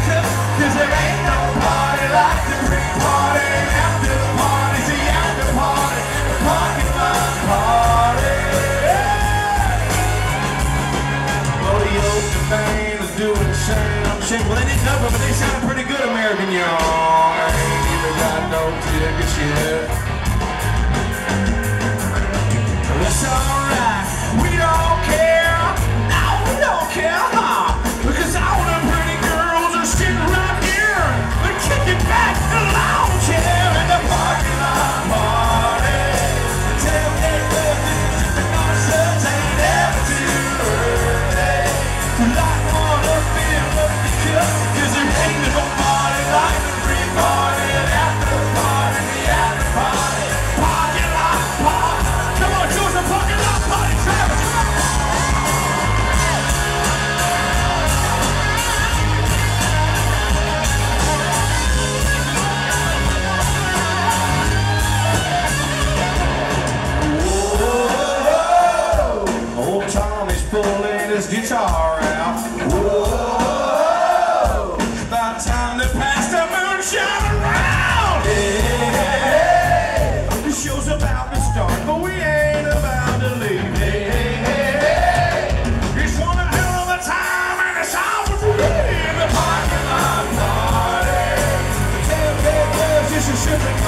cup, 'cause there ain't no party like the pre-party. After the party's the after party, the parking lot party. Well, the open band is doing the same shit. Well, they didn't know, but they sound pretty good, American y'all. I ain't even got no tickets yet. It's alright, we don't care. No, we don't care, huh? Because all the pretty girls are sitting right here. They're kicking back in the lawn chair in the parking lot party. The tailgate left is the concerts ain't ever too early. We light one up and up the cup, 'cause there ain't no party like the pre-party and after the party, the after party. Parking lot party. Come on, George, the parking lot party, Travis, come on! Whoa, old Tommy's pulling his guitar out. Whoa, about time to pass the moonshine around. Hey, the show's about to start, but we ain't about to leave. Hey, hey, hey, hey. It's one hell of a time, and it's all free in the parking lot party. The tailgate was just a shipping